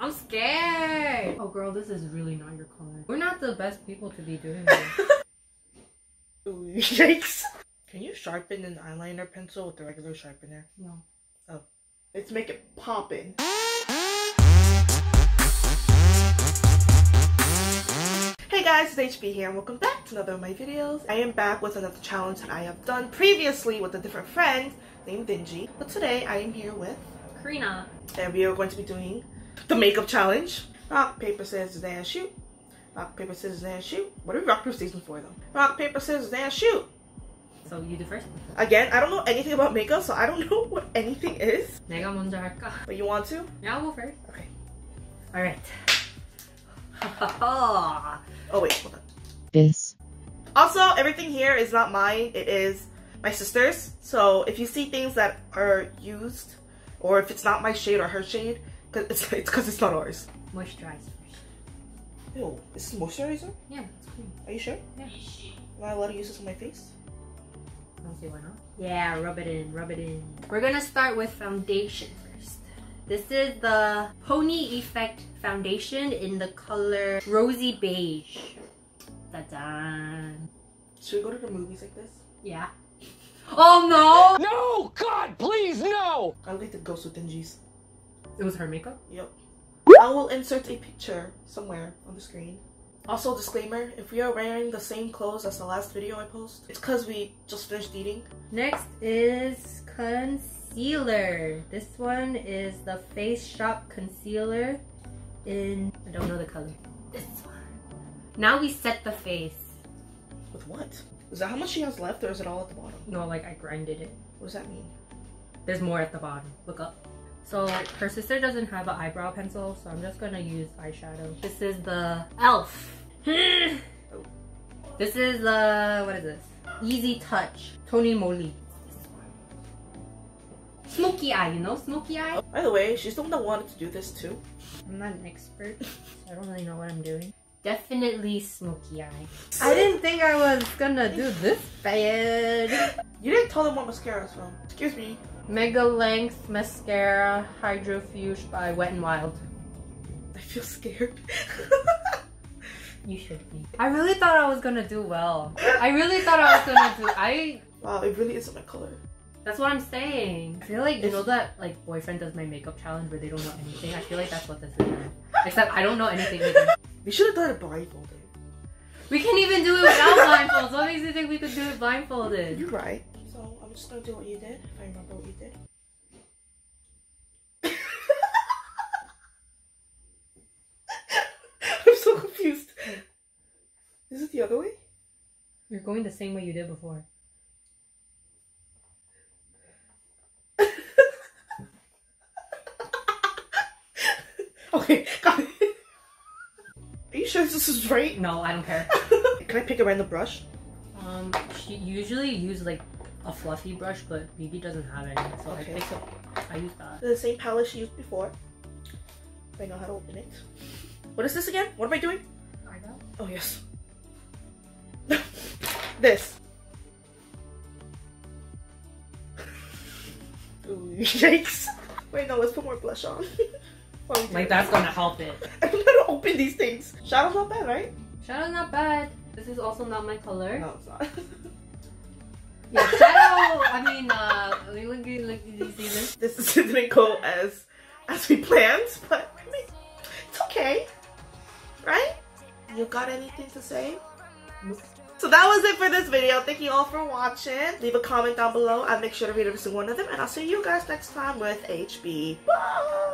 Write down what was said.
I'm scared. Oh girl, this is really not your color. We're not the best people to be doing this. Ooh, yikes. Can you sharpen an eyeliner pencil with the regular sharpener? No. Oh. Let's make it poppin'. Hey guys, it's HB here and welcome back to another of my videos. I am back with another challenge that I have done previously with a different friend named Vinji. But today I am here with Karina. And we are going to be doing the makeup challenge. Rock, paper, scissors, and shoot. Rock, paper, scissors, and shoot. What are we rock, paper, scissors for though? Rock, paper, scissors, and shoot. So you do first? Again, I don't know anything about makeup, so I don't know what anything is. 내가 먼저 할까? But you want to? Yeah, I'll go first. Okay. Alright. Oh wait, hold on. This. Also, everything here is not mine. It is my sister's. So if you see things that are used, or if it's not my shade or her shade, it's because it's not ours. Moisturize first. Ew, this is moisturizer? Yeah, it's clean. Are you sure? Yeah. Am I allowed to use this on my face? I don't see why not. Yeah, rub it in, rub it in. We're gonna start with foundation first. This is the Pony Effect foundation in the color Rosy Beige. Ta-da! Should we go to the movies like this? Yeah. Oh no! No! God, please, no! I would like to ghost with Dingy's. It was her makeup? Yep. I will insert a picture somewhere on the screen. Also, disclaimer, if we are wearing the same clothes as the last video I post, it's because we just finished eating. Next is concealer. This one is the Face Shop concealer in, I don't know the color. This one. Now we set the face. With what? Is that how much she has left, or is it all at the bottom? No, like I grinded it. What does that mean? There's more at the bottom. Look up. So her sister doesn't have an eyebrow pencil, so I'm just gonna use eyeshadow. This is the e.l.f. This is the, what is this? Easy Touch. Tony Moly. Smoky eye, you know? Smoky eye? By the way, she's the one that wanted to do this too. I'm not an expert, so I don't really know what I'm doing. Definitely smoky eye. I didn't think I was gonna do this bad. You didn't tell them what mascara is from. Excuse me. Mega Length Mascara Hydrofuge by Wet n Wild. I feel scared. You should be. I really thought I was gonna do well. I really thought I was gonna do. Wow, it really isn't my color. That's what I'm saying. I feel like, you know that like boyfriend does my makeup challenge where they don't know anything? I feel like that's what this is. Except I don't know anything either. We should have done it blindfolded. We can't even do it without blindfolds. What makes you think we could do it blindfolded? You're right. So I'm just gonna do what you did, if I remember what you did. I'm so confused. Is it the other way? You're going the same way you did before. Okay, got it. Are you sure this is right? No, I don't care. Can I pick a random brush? She usually use like a fluffy brush, but BB doesn't have any, so Okay, I use that. the same palette she used before. If I know how to open it. What is this again? What am I doing? Eyebrow? Oh yes. This. Ooh, yikes. Wait, no, let's put more blush on. Like that's gonna help it. I don't know how to open these things. Shadow's not bad, right? Shadow's not bad. This is also not my color. No, it's not. Yeah, shadow. I mean, look, do you see this? This didn't go as we planned, but I mean, it's okay, right? You got anything to say? So that was it for this video. Thank you all for watching. Leave a comment down below. I'll make sure to read every single one of them, and I'll see you guys next time with HB. Bye.